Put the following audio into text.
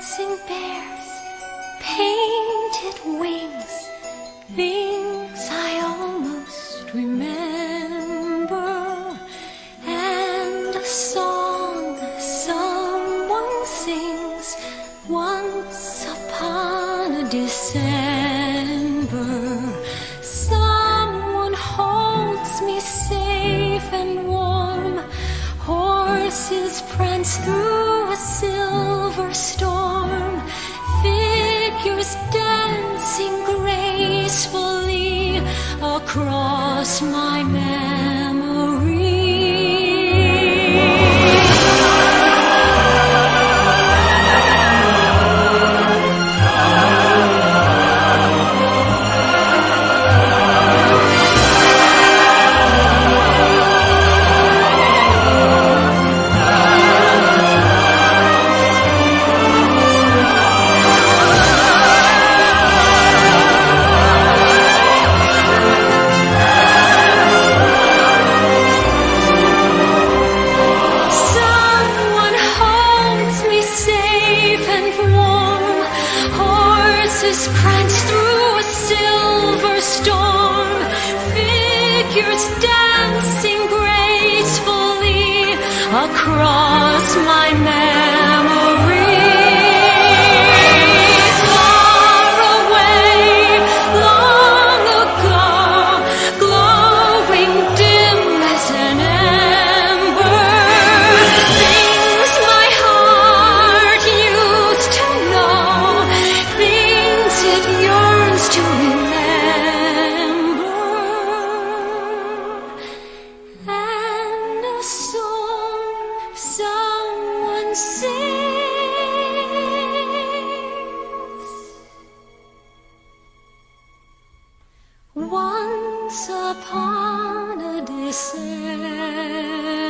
dancing bears, painted wings, things I almost remember, and a song someone sings once upon a December. Someone holds me safe and warm, horses prance through a silver storm, figures dancing gracefully across my memory. Prance through a silver storm, figures dancing gracefully across my memory. Far away, long ago, glowing dim as an ember, things my heart used to know, it yearns to remember, and a song someone sings once upon a December.